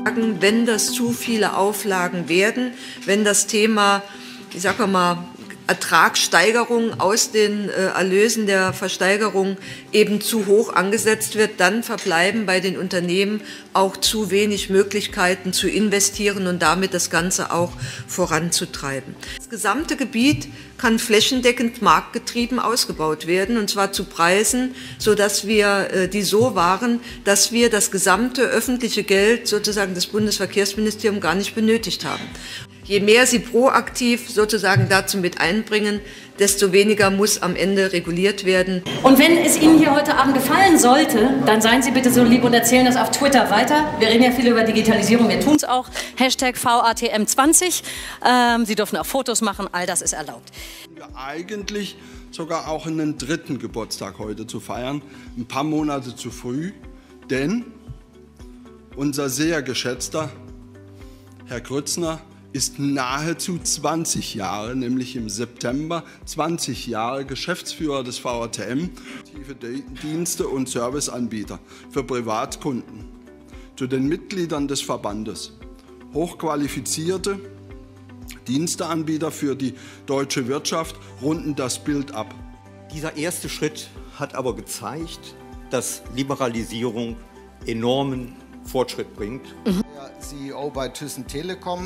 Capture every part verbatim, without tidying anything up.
Wenn das zu viele Auflagen werden, wenn das Thema, ich sage mal, Ertragssteigerung aus den äh, Erlösen der Versteigerung eben zu hoch angesetzt wird, dann verbleiben bei den Unternehmen auch zu wenig Möglichkeiten zu investieren und damit das Ganze auch voranzutreiben. Das gesamte Gebiet kann flächendeckend marktgetrieben ausgebaut werden, und zwar zu Preisen, sodass wir äh, die so waren, dass wir das gesamte öffentliche Geld sozusagen des Bundesverkehrsministeriums gar nicht benötigt haben. Je mehr Sie proaktiv sozusagen dazu mit einbringen, desto weniger muss am Ende reguliert werden. Und wenn es Ihnen hier heute Abend gefallen sollte, dann seien Sie bitte so lieb und erzählen das auf Twitter weiter. Wir reden ja viel über Digitalisierung, wir tun es auch. Hashtag V A T M zwanzig. Ähm, Sie dürfen auch Fotos machen, all das ist erlaubt. Eigentlich sogar auch einen dritten Geburtstag heute zu feiern, ein paar Monate zu früh, denn unser sehr geschätzter Herr Grützner ist nahezu zwanzig Jahre, nämlich im September zwanzig Jahre Geschäftsführer des V A T M, Dienste und Serviceanbieter für Privatkunden. Zu den Mitgliedern des Verbandes. Hochqualifizierte Diensteanbieter für die deutsche Wirtschaft runden das Bild ab. Dieser erste Schritt hat aber gezeigt, dass Liberalisierung enormen Fortschritt bringt. Der C E O bei Thyssen Telekom,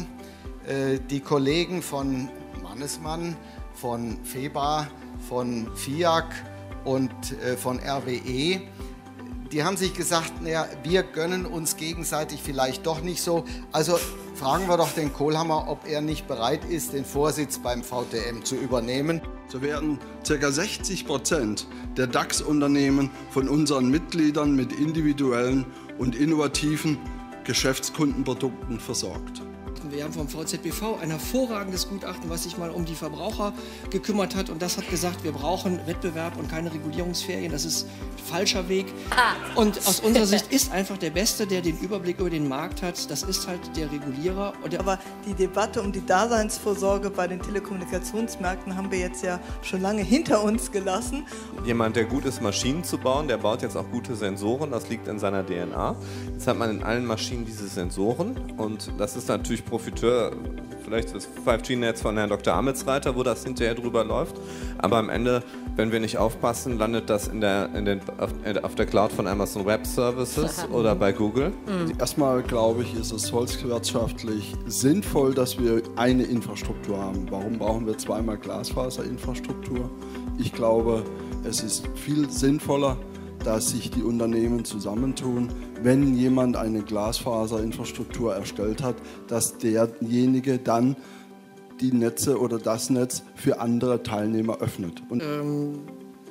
die Kollegen von Mannesmann, von Feba, von FIAC und von R W E, die haben sich gesagt, naja, wir gönnen uns gegenseitig vielleicht doch nicht so. Also fragen wir doch den Kohlhammer, ob er nicht bereit ist, den Vorsitz beim V T M zu übernehmen. So werden ca. sechzig Prozent der DAX-Unternehmen von unseren Mitgliedern mit individuellen und innovativen Geschäftskundenprodukten versorgt. Wir haben vom V Z B V ein hervorragendes Gutachten, was sich mal um die Verbraucher gekümmert hat, und das hat gesagt, wir brauchen Wettbewerb und keine Regulierungsferien. Das ist ein falscher Weg. Und aus unserer Sicht ist einfach der Beste, der den Überblick über den Markt hat, das ist halt der Regulierer. Und der Aber die Debatte um die Daseinsvorsorge bei den Telekommunikationsmärkten haben wir jetzt ja schon lange hinter uns gelassen. Jemand, der gut ist, Maschinen zu bauen, der baut jetzt auch gute Sensoren, das liegt in seiner D N A. Jetzt hat man in allen Maschinen diese Sensoren, und das ist natürlich Profiteur, vielleicht das fünf G Netz von Herrn Doktor Amitsreiter, wo das hinterher drüber läuft. Aber am Ende, wenn wir nicht aufpassen, landet das in der, in den, auf, auf der Cloud von Amazon Web Services oder bei Google. Mhm. Erstmal glaube ich, ist es volkswirtschaftlich sinnvoll, dass wir eine Infrastruktur haben. Warum brauchen wir zweimal Glasfaserinfrastruktur? Ich glaube, es ist viel sinnvoller, dass sich die Unternehmen zusammentun, wenn jemand eine Glasfaserinfrastruktur erstellt hat, dass derjenige dann die Netze oder das Netz für andere Teilnehmer öffnet. Und ähm,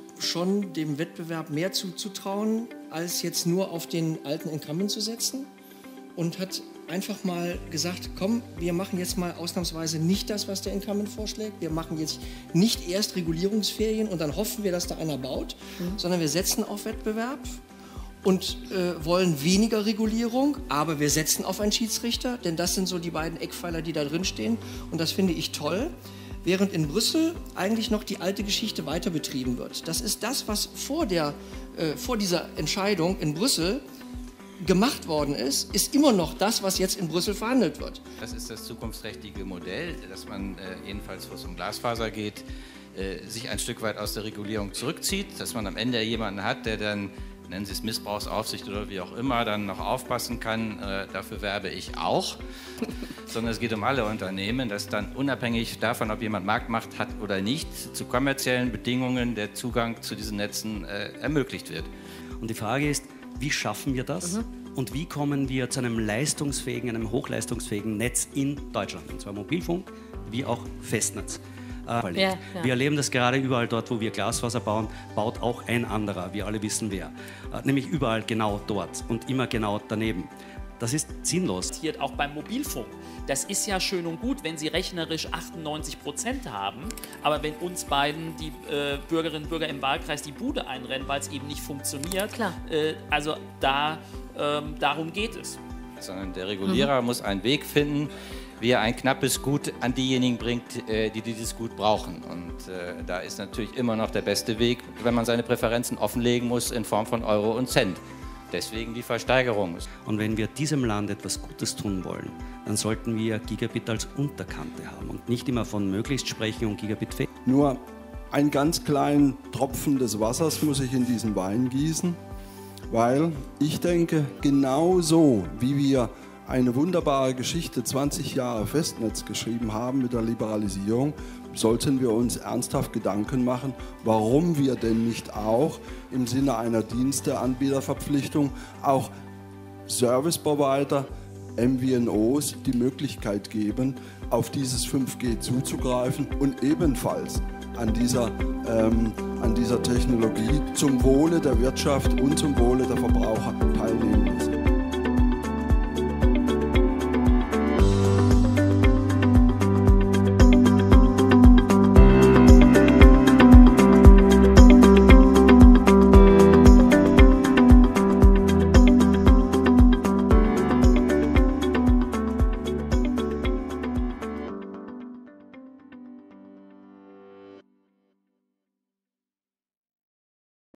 schon dem Wettbewerb mehr zuzutrauen, als jetzt nur auf den alten Incumbent zu setzen, und hat einfach mal gesagt, komm, wir machen jetzt mal ausnahmsweise nicht das, was der Incumbent vorschlägt. Wir machen jetzt nicht erst Regulierungsferien und dann hoffen wir, dass da einer baut, mhm. sondern wir setzen auf Wettbewerb und äh, wollen weniger Regulierung, aber wir setzen auf einen Schiedsrichter, denn das sind so die beiden Eckpfeiler, die da drin stehen, und das finde ich toll. Während in Brüssel eigentlich noch die alte Geschichte weiter betrieben wird. Das ist das, was vor, der, äh, vor dieser Entscheidung in Brüssel gemacht worden ist, ist immer noch das, was jetzt in Brüssel verhandelt wird. Das ist das zukunftsträchtige Modell, dass man äh, jedenfalls, wo es um Glasfaser geht, äh, sich ein Stück weit aus der Regulierung zurückzieht, dass man am Ende jemanden hat, der dann, nennen Sie es Missbrauchsaufsicht oder wie auch immer, dann noch aufpassen kann. Äh, dafür werbe ich auch. Sondern es geht um alle Unternehmen, dass dann unabhängig davon, ob jemand Marktmacht hat oder nicht, zu kommerziellen Bedingungen der Zugang zu diesen Netzen äh, ermöglicht wird. Und die Frage ist, wie schaffen wir das? Mhm. Und wie kommen wir zu einem leistungsfähigen, einem hochleistungsfähigen Netz in Deutschland? Und zwar Mobilfunk wie auch Festnetz. Äh, ja, ja. Wir erleben das gerade überall dort, wo wir Glasfaser bauen, baut auch ein anderer, wir alle wissen wer. Äh, nämlich überall genau dort und immer genau daneben. Das ist sinnlos. Auch beim Mobilfunk. Das ist ja schön und gut, wenn Sie rechnerisch achtundneunzig Prozent haben, aber wenn uns beiden die äh, Bürgerinnen und Bürger im Wahlkreis die Bude einrennen, weil es eben nicht funktioniert, Klar. Äh, also da, ähm, darum geht es. Sondern der Regulierer mhm. muss einen Weg finden, wie er ein knappes Gut an diejenigen bringt, äh, die dieses Gut brauchen. Und äh, da ist natürlich immer noch der beste Weg, wenn man seine Präferenzen offenlegen muss in Form von Euro und Cent. Deswegen die Versteigerung. Und wenn wir diesem Land etwas Gutes tun wollen, dann sollten wir Gigabit als Unterkante haben und nicht immer von möglichst sprechen und Gigabit fehlen. Nur einen ganz kleinen Tropfen des Wassers muss ich in diesen Wein gießen, weil ich denke, genauso wie wir eine wunderbare Geschichte, zwanzig Jahre Festnetz geschrieben haben mit der Liberalisierung, sollten wir uns ernsthaft Gedanken machen, warum wir denn nicht auch im Sinne einer Diensteanbieterverpflichtung auch Service Provider, M V N Os die Möglichkeit geben, auf dieses fünf G zuzugreifen und ebenfalls an dieser, ähm, an dieser Technologie zum Wohle der Wirtschaft und zum Wohle der Verbraucher teilnehmen müssen.